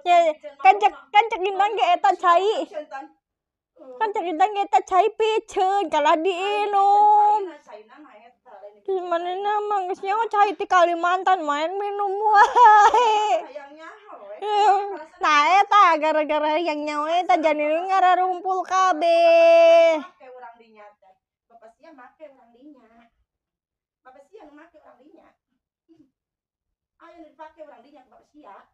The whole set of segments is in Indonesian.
Ya kan cek gindang ge eta cai. Kan cek gindang ge eta cai piceun kalah diinum. Gimana nama geus nyaho cai ti Kalimantan main minum wae. Nah eta gara-gara yang nyaho eta jadi ngararumpul kabeh. Urang dinya teh. Bapak sia make urang dinya. Bapak sia nu make urang dinya. Aya nu dipake urang dinya bapak sia.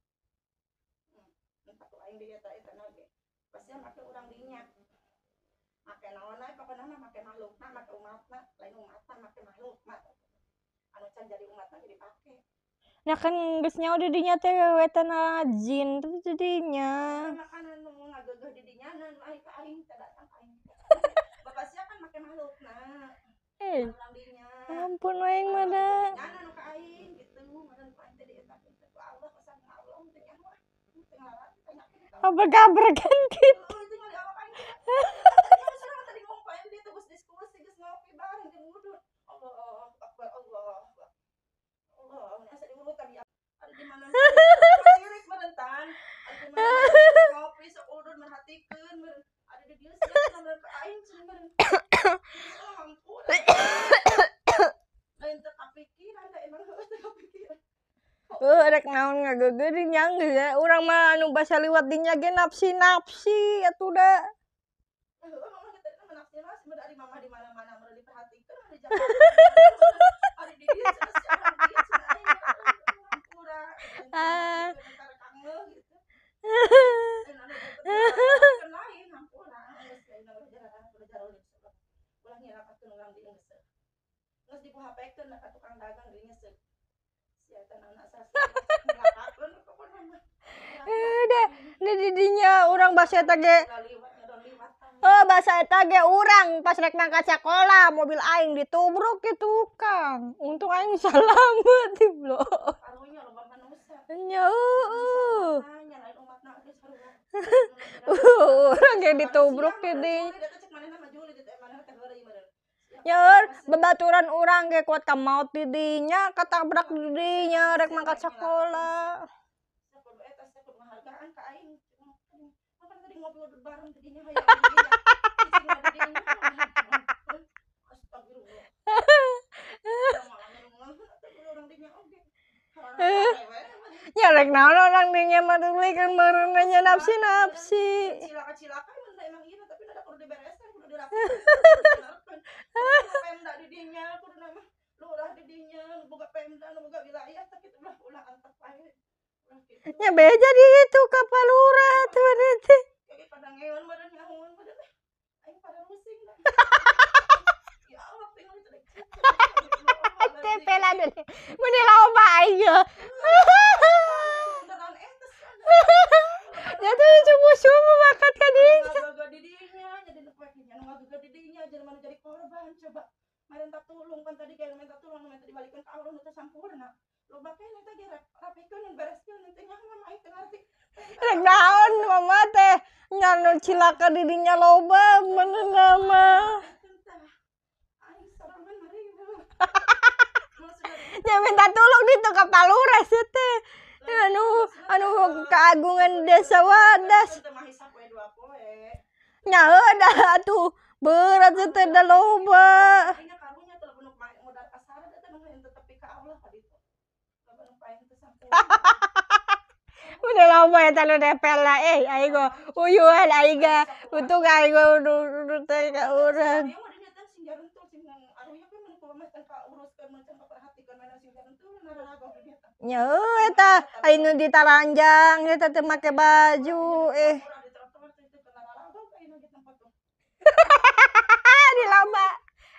Entah ku aing dia eta nage. Bapak sia make urang dinya. Make naon ae pokona make makhlukna, make umatna, lain umatna make makhluk. Anu can jadi umatna jadi pake. Nah kan geus nyaho di dinya teh wetana jin teh di dinya. Makanan nu ngageugeuh di dinya nan aing ka aing teh datang aing. Bapak sia kan make makhlukna. Urang dinya. Ampun aing mah da. Nyana nu ka aing gitu, meureun ku aing teh dieta ku Allah pesan Allah teh nyaho. Teu ngalat tanya. Abrak-abrakan gitu. Tadi ngomong aing dia terus diskusi geus ngopi bareng jeung ngudut. Allah Akbar Allah. Allah, asa diurut tadi ada di mana sirik merentan. Ada di mana ngopi sok udud merhatikeun ada di dieu sia sambil ka aing cenah. Ampun. Lain teu kapikiran da emang teu kapikiran. Rek naon ngageugeuh di nya geus ya. Urang mah anu basa liwat dinya ge nafsi-nafsi atuh da. Mama kita teh menafsirkan sebenarnya mama di mana-mana meureun diperhatikeun hari Jakarta. Hari di dieu cenah sia hari dieu cenah aing pura. Gitu. Lain hampura. Ulah ngira patuh urang di geus. Geus dibu hapekeun ka tukang dagang di geus. Sia teh naon asal ngelapakeun pokona. Di dinya urang basa eta ge. Bahasa eta ge urang pas rek mangkat sakola mobil aing ditubruk ke tukang. Untung aing salamet tiblo. Karunya loba manusia. Nya heueuh. Urang ge ditubruk ke dinya. Ya babaturan urang ge kuat ka maot di dinya katabrak di dinya rek mangkat sakola. Penghargaan ka aing. Kan tadi ngobrol bareng di dinya hayang ya rek naon orang dinya mah tuluy kan meureun nya nafsi-nafsi. Cilaka-cilaka emang ieu tapi ada kudu dibereskan, kudu dirapikan. Pemda di dinya kudu nama lurah di dinya, boga pemda, boga wilayah tapi itu ulah antep wae. Ya beja di itu kapal lurah tuh nanti. Kayak pada ngeun meureun nyahoon meureun. Aing pada pusing dah. Ya Allah pengen teh. Tepelan deh. Mun loba aing ya. Ya tuh cuma makan ka dinya. Gagal di dinya, jadi lepek nya gagal di dinya, jadi mana jadi korban coba. Maren tak tulung kan tadi kayak minta tulung minta dibalikeun ka Allah nu teu sampurna. Loba keneh teh ge rapikeun bereskeun teh nya mah aing teu ngarti. Rek naon mama teh nya nu cilaka di dinya loba meunna mah. Aing sorangan maribu. Ya minta tulung di tu kapal lurah teh. Anu keagungan desa Wadas. Nya da atuh berat teh da loba. Udah lama ya tanu depel lah aing go uyuhan aing ga untung aing go teh ka urang. Nya eta aing nu ditaranjang eta teh make baju di lomba.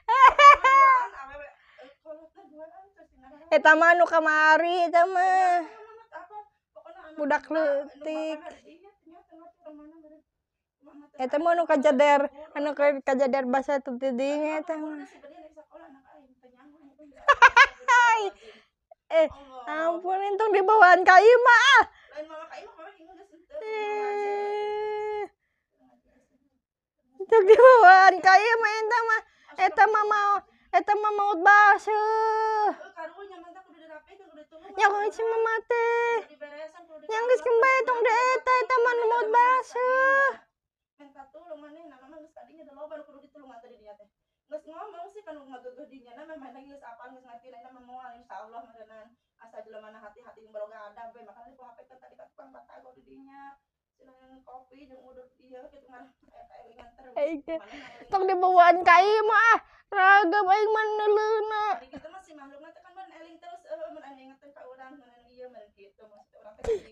Eta mah nu kamari eta mah budak leutik. Eta mah nu kajader basa teu dinya eta mah. Ampun entung dibawaan ka ieu mah. Entung dibawaan ka ieu mah eta mah maut baseuh. Karunya mantap kudu dirapikeun kudu ditulungan. Ya kau isi mati. Diberesan kudu Yang geus kembali tong da eta man maut baseuh. Men katulung manehna mah geus kadinya da loba kudu ditulungan tadi dia teh. Geus ngomong sih kan ngageuh dinya na mah lagi geus apal geus ngarti lain mah moal insyaallah meureunana asa jelema hati-hati baroga adab we makana ku HP kan tadi ka tukang batagor di dinya. Cenah kopi jeung udut ieu kitu mah elingan terus. Tong dibawaan ka ieu mah ragam aing mah neuleuna. Ari kitu mah si makhlukna teh kan mun eling terus mun anu ingetin ka urang mun ieu mun kitu maksud urang teh